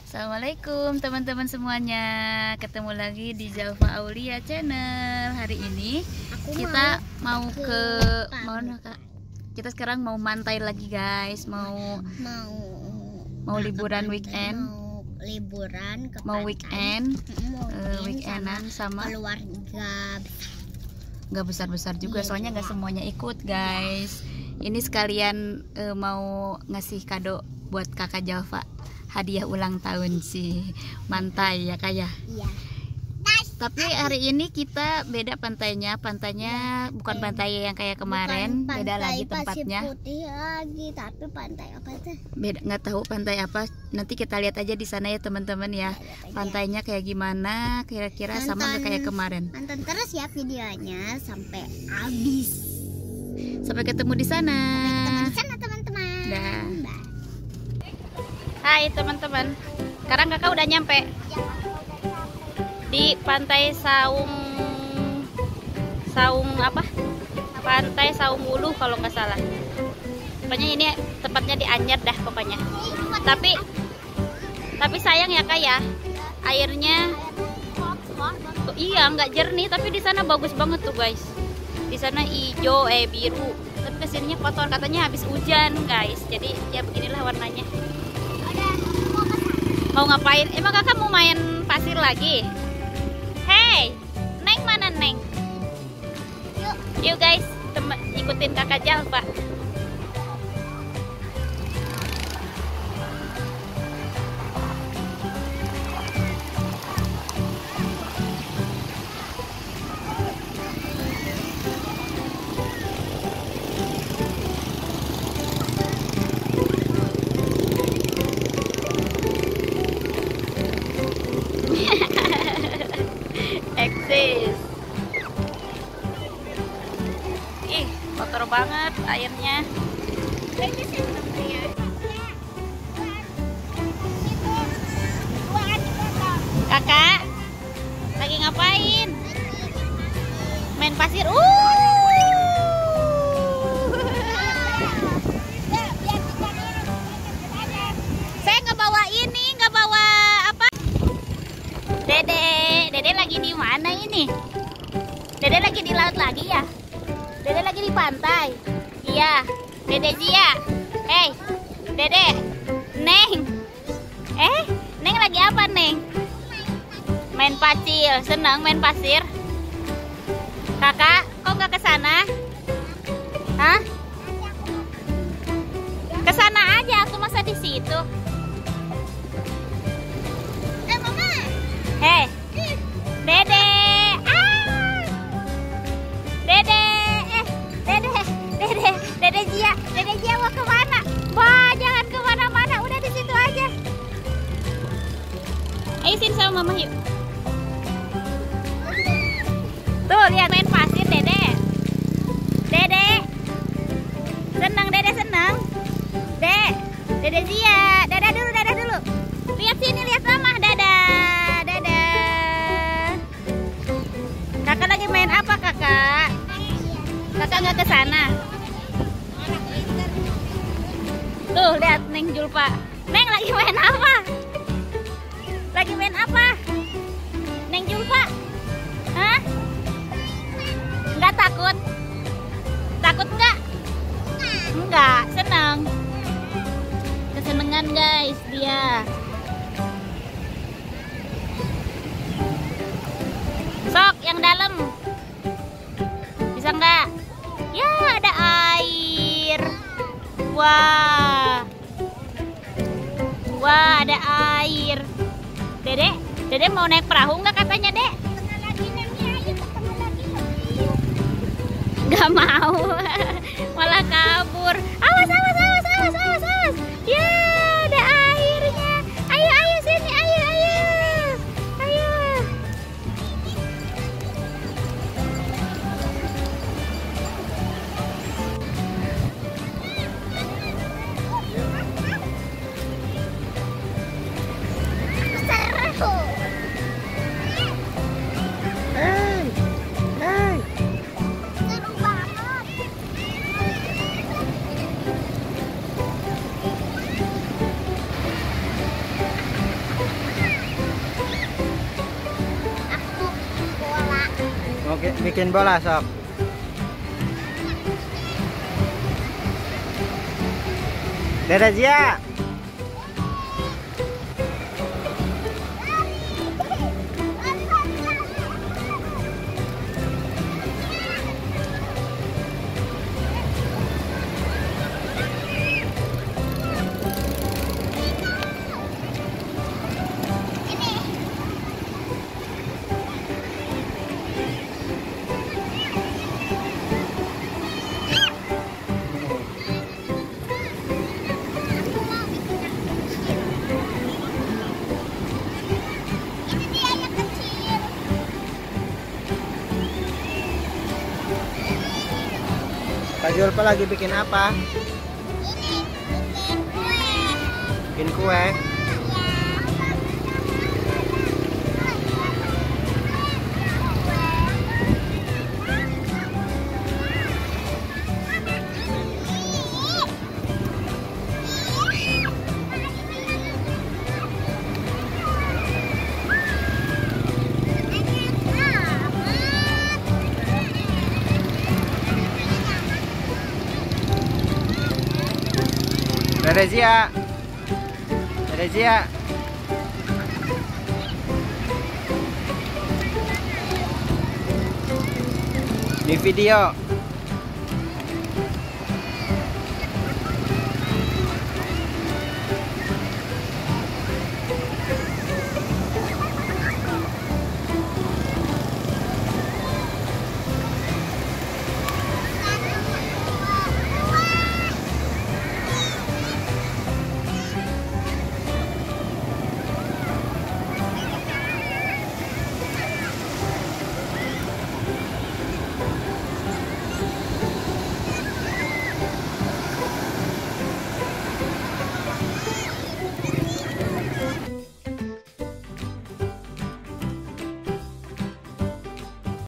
Assalamualaikum teman-teman semuanya. Ketemu lagi di Jalfa Aulia Channel. Hari ini kita mau Kak. Kita sekarang mau mantai lagi guys. Mau liburan weekend. Mau weekend. Weekendan sama keluarga. Nggak besar-besar juga, soalnya nggak semuanya ikut guys. Ini sekalian mau ngasih kado buat kakak Jalfa, hadiah ulang tahun sih, mantai ya kak ya. Iya. Tapi hari ini kita beda pantainya bukan pantai yang kayak kemarin, beda lagi tempatnya. Pasir Putih lagi, tapi pantai apa tuh? Beda, nggak tahu pantai apa. Nanti kita lihat aja di sana ya teman-teman ya. Pantainya kayak gimana, kira-kira sama nggak kayak kemarin. Nonton terus ya videonya sampai habis. Sampai ketemu di sana. Sampai ketemu di sana teman-teman. Dah. Bye. Hai teman-teman, sekarang kakak udah nyampe di pantai Saung apa? Pantai Saung Wuluh kalau nggak salah. Pokoknya ini tepatnya di Anyer dah pokoknya. Tapi sayang ya kak ya, airnya iya nggak jernih, tapi di sana bagus banget tuh guys. Di sana hijau biru, tapi kesininya kotor, katanya habis hujan guys. Jadi ya beginilah warnanya. Mau ngapain? Emang kakak mau main pasir lagi? Hey, Neng mana Neng? Yuk guys, ikutin kakak Jalfa. Eksis. Ih, kotor banget airnya. Kakak, lagi ngapain? Main pasir. Saya nggak bawa ini, nggak bawa apa? Dede lagi di mana ini? Dede lagi di laut lagi ya? Dede lagi di pantai. Iya, Dede Zia. Hey, Dede, Neng. Neng lagi apa Neng? Main pasir. Senang main pasir? Kakak, kok nggak ke sana? Hah? Ke sana aja, aku masa di situ. Hei, Dede, Dede Zia mau kemana? Wah, jangan kemana-mana, udah di situ aja. Ayo sini sama mama yuk. Tuh lihat main pasir Dede. Dede, senang Dede senang. Dede Zia, dadah dulu. Lihat sini, lihat mama, dadah. Kakak lagi main apa kakak? Kakak nggak ke sana. Tuh lihat Neng Julpa. Neng lagi main apa? Lagi main apa? Neng Julpa? Hah? Nggak takut? Takut nggak? Nggak, senang. Kesenengan guys dia. Sok yang dalam. Bisa nggak? Ya ada air. Wah ada air. Dede mau naik perahu nggak katanya Dek? Nggak mau. Malah kabur. Awas. Ya ada airnya. Ayo sini, ayo. bikin bola sok. Dede Zia. Kak Julfa lagi bikin apa? Bikin kue. Dede Zia. Dede Zia. Di video.